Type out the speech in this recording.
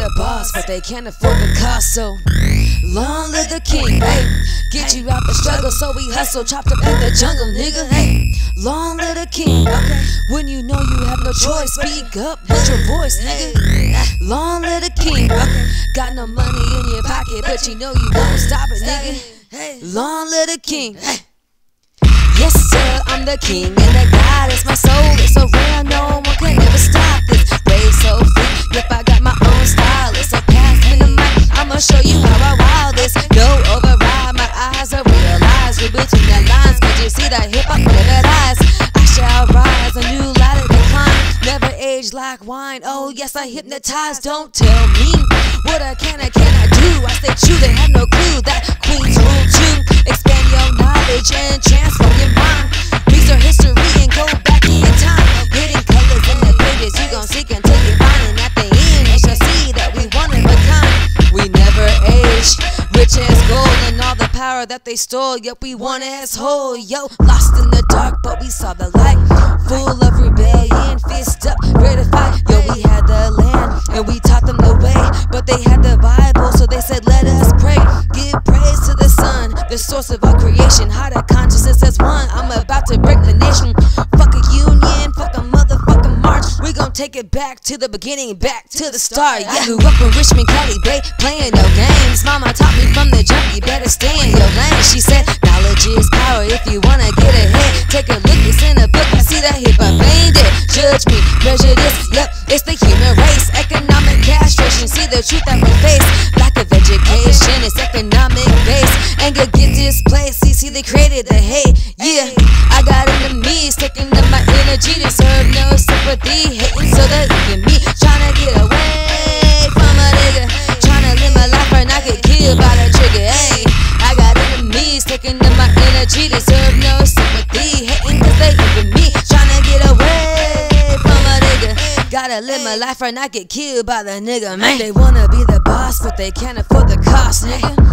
the boss, but they can't afford the cost. So long live the king, hey. Get you out the struggle, so we hustle, chopped up in the jungle, nigga, hey. Long live the king, okay. When you know you have no choice, speak up with your voice, nigga. Long live the king, okay. Got no money in your pocket, but you know you won't stop it, nigga. Long live the king, hey. Yes sir, I'm the king and the god is my soul. It's so real, no one can ever stop this. Wave so free, yep, I got my own style. It's so pass me the mic, I'ma show you how I wild this. No override, my eyes are realized. We're between the lines, could you see that hip-hop never dies? I shall rise, a new ladder to climb. Never age like wine, oh yes I hypnotize. Don't tell me what I cannot do. I stay true, they have no clue that queens rule too. Expand your knowledge and transform your mind. Research history and go back in time. Hidden colors in the pages you gon' seek until you find. And at the end you shall see that we one of a kind. We never age, rich as gold and all the power that they stole. Yep, we one as whole. Yo, lost in the dark but we saw the light. Full of rebellion, fist up, ready to fight. Yo, we had the land and we taught them the way, but they had the Bible, so they said let us pray. Give praise to the sun, the source of our creation. How the consciousness as one. I'm about to break the nation. Fuck a union, fuck a motherfucking march. We gon' take it back to the beginning, back to the start. Yeah, grew up in Richmond, Cali Bay, playing no games. Mama taught me from the jump, you better stay in your lane. She said knowledge is power. If you wanna get ahead, take a look, it's in a book. You see that hip-hop ain't it? Judge me, measure this. Yep, it's the human race. Economic castration, see the truth that we face. Lack of education, it's economic base. Anger gets displaced, see they created the hate. Yeah, I got enemies taking up my energy. Deserve no sympathy, hating so that even me tryna get away from a nigga, tryna live my life or not get killed by the trigger. Hey, I got enemies taking up my energy. Deserve no sympathy, hating cause they even me tryna get away from a nigga. Gotta live my life or not get killed by the nigga, man. They wanna be the boss, but they can't afford the cost, nigga.